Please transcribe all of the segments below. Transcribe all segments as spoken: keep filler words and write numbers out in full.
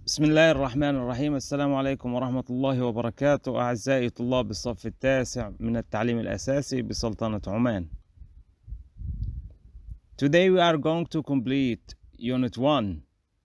بسم الله الرحمن الرحيم. السلام عليكم ورحمة الله وبركاته. أعزائي طلاب الصف التاسع من التعليم الأساسي بسلطنة عمان. Today we are going to complete Unit one.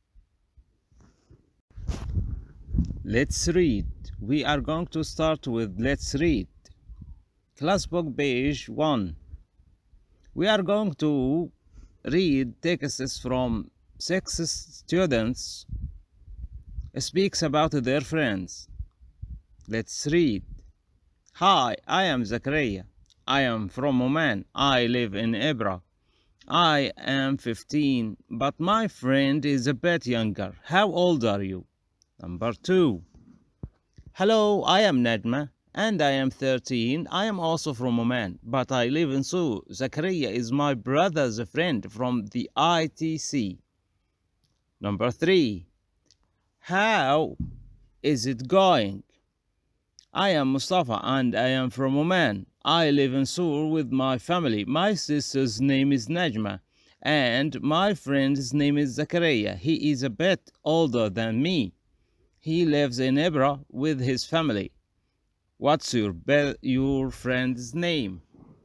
Let's read. We are going to start with Let's Read. Class book page one. We are going to read texts from six students speaks about their friends. Let's read. Hi, I am Zakaria. I am from Oman. I live in Ibra. I am fifteen, but my friend is a bit younger. How old are you? Number two. Hello, I am Najma, and I am thirteen. I am also from Oman, but I live in Seoul. Zakaria is my brother's friend from the I T C. Number three. How is it going? I am Mustafa and I am from Oman. I live in Seoul with my family. My sister's name is Najma and my friend's name is Zakaria. He is a bit older than me. He lives in Ibra with his family. What's your be- your friend's name?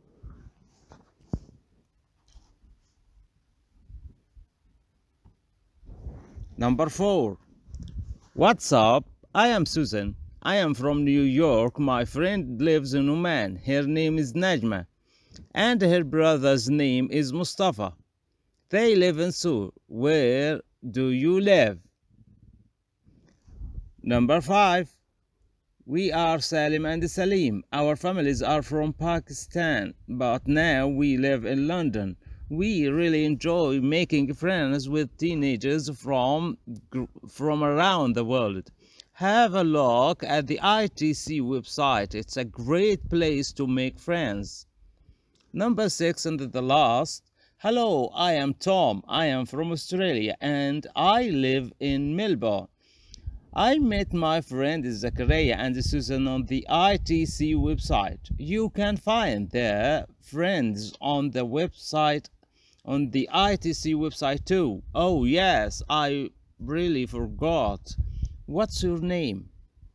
Number four. What's up? I am Susan. I am from New York. My friend lives in Oman. Her name is Najma. And her brother's name is Mustafa. They live in Seoul. Where do you live? Number five. We are Salim and Salim. Our families are from Pakistan, but now we live in London. We really enjoy making friends with teenagers from, from around the world. Have a look at the I T C website. It's a great place to make friends. Number six and the last. Hello, I am Tom. I am from Australia and I live in Melbourne. I met my friend Zakaria and Susan on the I T C website. You can find their friends on the website on the I T C website too. Oh yes, I really forgot. What's your name?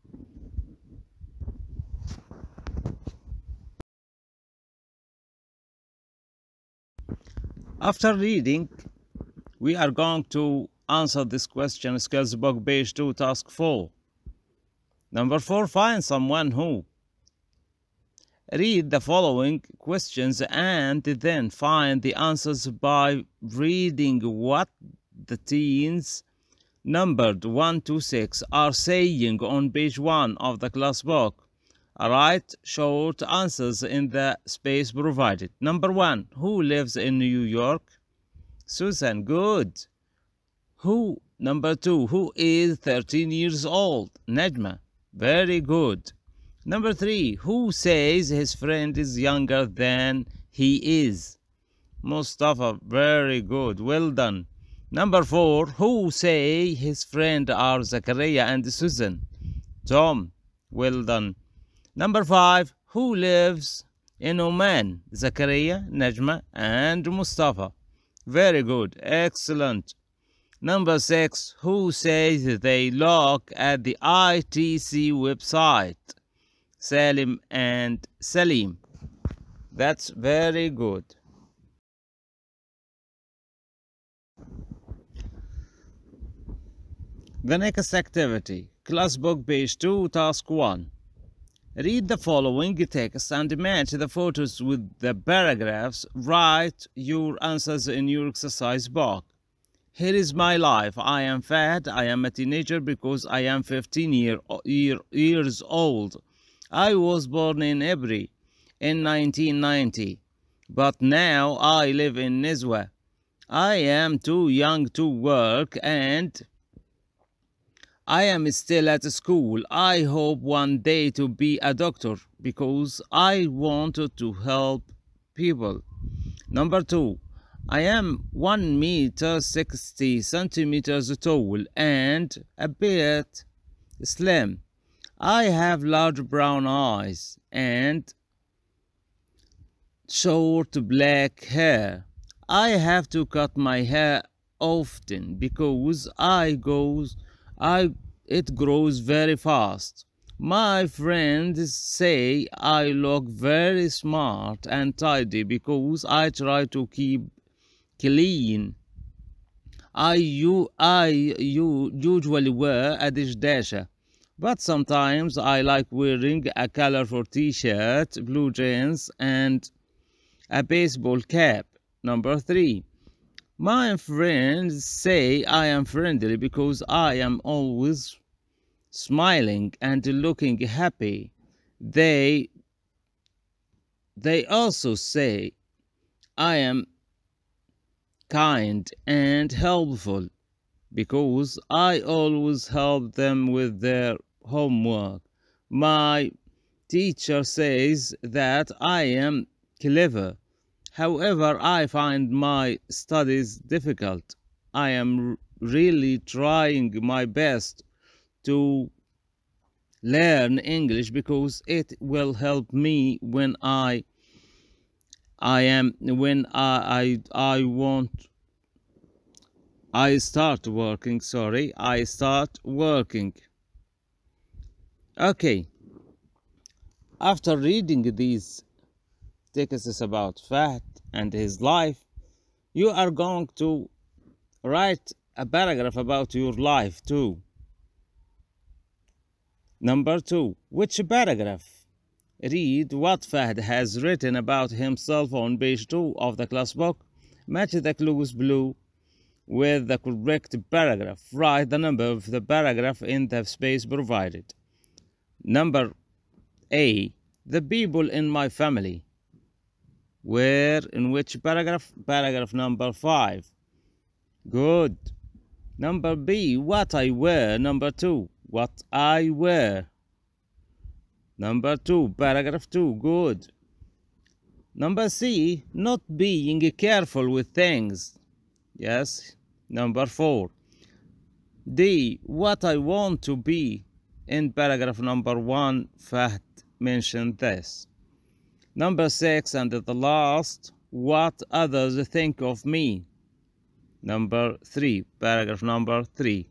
After reading, we are going to answer this question, skills book page two, task four. Number four, find someone who. Read the following questions and then find the answers by reading what the teens numbered one to six are saying on page one of the class book. Write short answers in the space provided. Number one, who lives in New York? Susan, good. Who? Number two, who is thirteen years old? Najma, very good. Number three, who says his friend is younger than he is? Mustafa, very good, well done. Number four, who say his friend are Zakaria and Susan? Tom, well done. Number five, who lives in Oman? Zakaria, Najma, and Mustafa. Very good, excellent. Number six, who says they look at the I T C website? Salim and Salim. That's very good. The next activity, class book page two, task one. Read the following text and match the photos with the paragraphs. Write your answers in your exercise book. Here is my life. I am fat. I am a teenager because I am fifteen year, year, years old. I was born in Ibri in nineteen ninety, but now I live in Nizwa. I am too young to work and I am still at school. I hope one day to be a doctor because I wanted to help people. Number two, I am one meter sixty centimeters tall and a bit slim. I have large brown eyes and short black hair. I have to cut my hair often because I goes I it grows very fast. My friends say I look very smart and tidy because I try to keep clean. I, u- I u- usually wear a dish dasher, but sometimes I like wearing a colorful t-shirt, blue jeans, and a baseball cap. Number three. My friends say I am friendly because I am always smiling and looking happy. They they also say I am kind and helpful because I always help them with their homework. My teacher says that I am clever. However, I find my studies difficult. I am r- really trying my best to learn English because it will help me when I I am when I I, I want I start working, sorry, I start working. Okay, after reading these texts about Fahd and his life, you are going to write a paragraph about your life too. Number two, which paragraph? Read what Fahd has written about himself on page two of the class book. Match the clues below with the correct paragraph. Write the number of the paragraph in the space provided. Number A. The people in my family. Where, in which paragraph? Paragraph number five. Good. Number B. What I wear. Number two. What I wear. Number two. Paragraph two. Good. Number C. Not being careful with things. Yes. Number four. D. What I want to be. In paragraph number one, Fahd mentioned this. Number six, and the last, what others think of me. Number three, paragraph number three.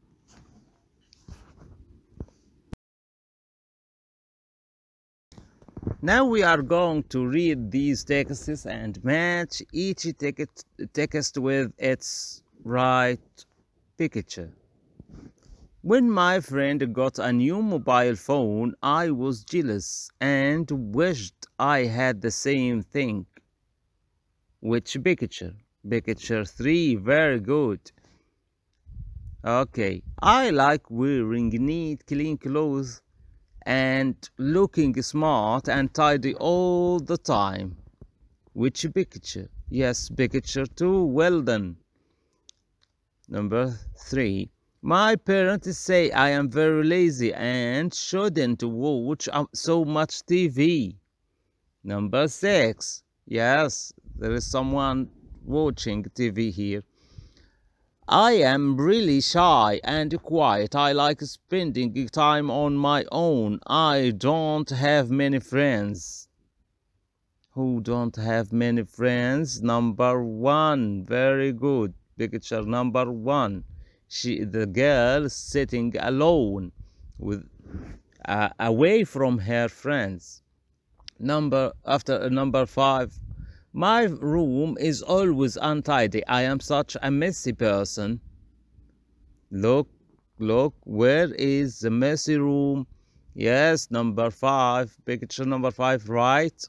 Now we are going to read these texts and match each text with its right picture. When my friend got a new mobile phone, I was jealous and wished I had the same thing. Which picture? Picture three, very good. Okay, I like wearing neat, clean clothes and looking smart and tidy all the time. Which picture? Yes, picture two, well done. Number three. My parents say I am very lazy and shouldn't watch so much T V. Number six. Yes, there is someone watching T V here. I am really shy and quiet. I like spending time on my own. I don't have many friends. Who don't have many friends? Number one. Very good. Picture number one. She, the girl sitting alone with uh, away from her friends. Number after uh, number five. My room is always untidy. I am such a messy person. Look, look, where is the messy room? Yes, number five. Picture number five, right?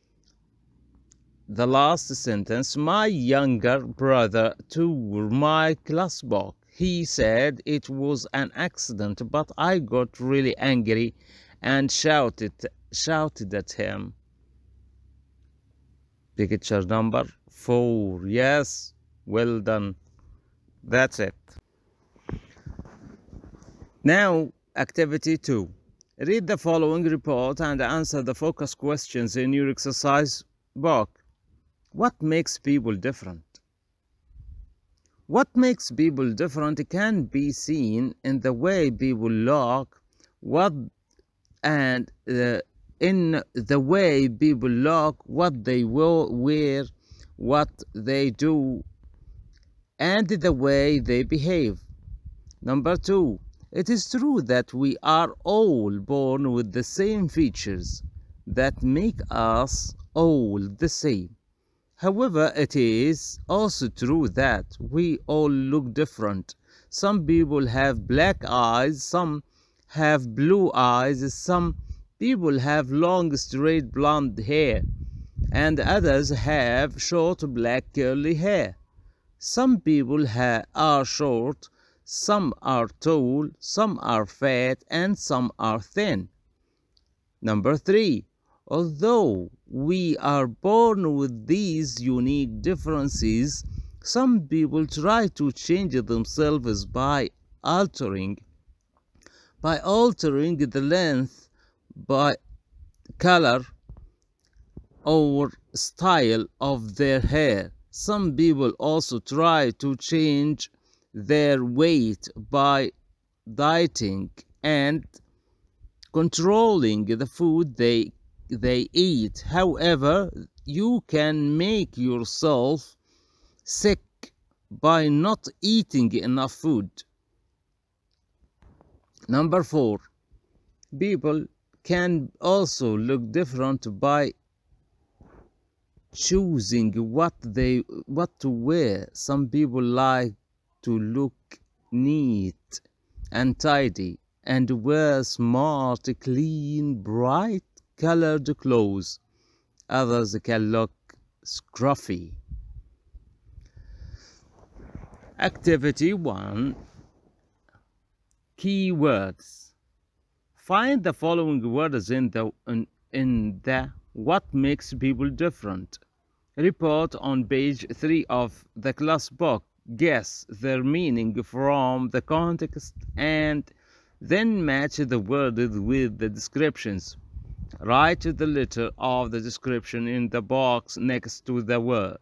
The last sentence, my younger brother tore my class book. He said it was an accident, but I got really angry and shouted shouted at him. Picture number four. Yes, well done. That's it. Now, activity two. Read the following report and answer the focus questions in your exercise book. What makes people different? What makes people different can be seen in the way people look, what and uh, in the way people look, what they will wear, what they do, and the way they behave. Number two, it is true that we are all born with the same features that make us all the same. However, it is also true that we all look different. Some people have black eyes, some have blue eyes, some people have long straight blonde hair, and others have short black curly hair. Some people ha- are short, some are tall, some are fat, and some are thin. Number three, although we are born with these unique differences, some people try to change themselves by altering, by altering the length, by color, or style of their hair. Some people also try to change their weight by dieting and controlling the food they they eat. However, you can make yourself sick by not eating enough food. Number four, people can also look different by choosing what they what to wear. Some people like to look neat and tidy and wear smart, clean, bright colored clothes. Others can look scruffy. Activity one. Keywords. Find the following words in the in, in the what makes people different. Report on page three of the class book. Guess their meaning from the context and then match the word with the descriptions. Write the letter of the description in the box next to the word.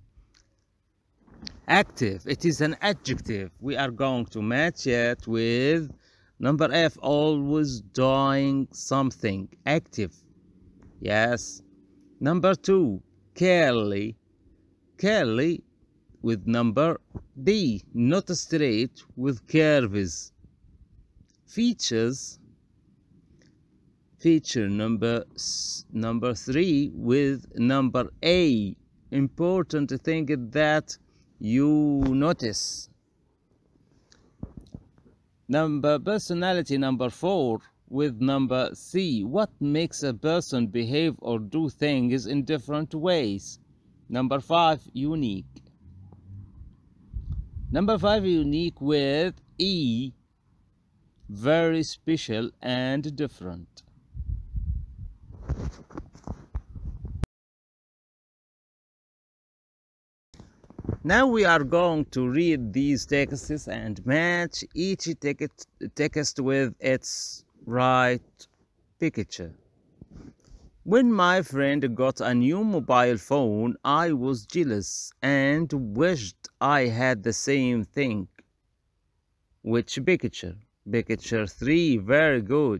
Active. It is an adjective. We are going to match it with number F. Always doing something. Active. Yes. Number two. Curly. Curly with number D. Not straight with curves. Features. Feature number number three with number A. Important thing that you notice. Number personality number four with number C. What makes a person behave or do things in different ways? Number five, unique. Number five, unique with E. Very special and different. Now we are going to read these texts and match each text with its right picture. When my friend got a new mobile phone, I was jealous and wished I had the same thing. Which picture? Picture three, very good.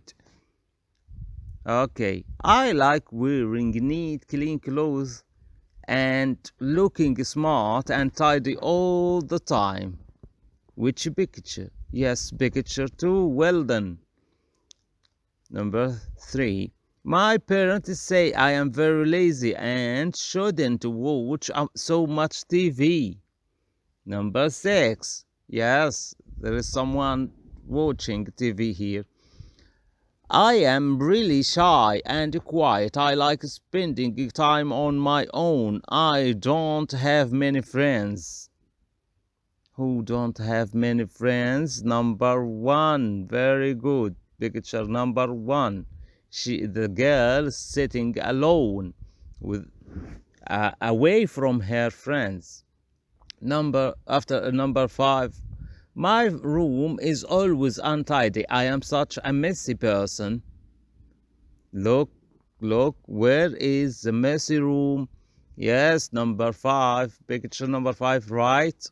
Okay, I like wearing neat, clean clothes and looking smart and tidy all the time. Which picture? Yes, picture two, well done. Number three. My parents say I am very lazy and shouldn't watch so much T V. Number six. Yes, there is someone watching T V here. I am really shy and quiet. I like spending time on my own. I don't have many friends. Who don't have many friends? Number one. Very good. Picture number one. She, the girl sitting alone, with uh, away from her friends. Number after uh, number five. My room is always untidy. I am such a messy person. Look, look, where is the messy room? Yes, number five, picture number five, right?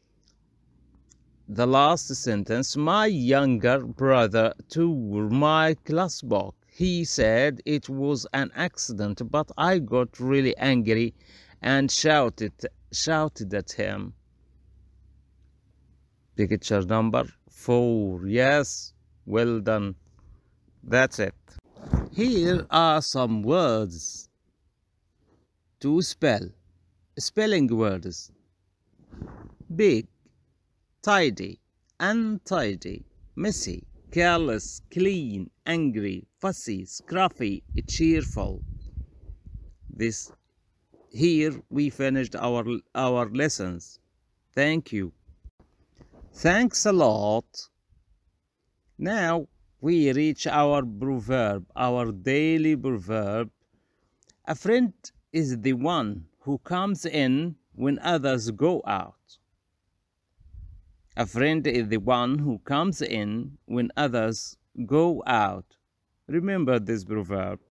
The last sentence, my younger brother tore my class book. He said it was an accident, but I got really angry and shouted, shouted at him. Picture number four. Yes, well done. That's it. Here are some words to spell. Spelling words. Big, tidy, untidy, messy, careless, clean, angry, fussy, scruffy, cheerful. This here we finished our our lessons. Thank you. Thanks a lot. Now we reach our proverb, our daily proverb. A friend is the one who comes in when others go out. A friend is the one who comes in when others go out. Remember this proverb.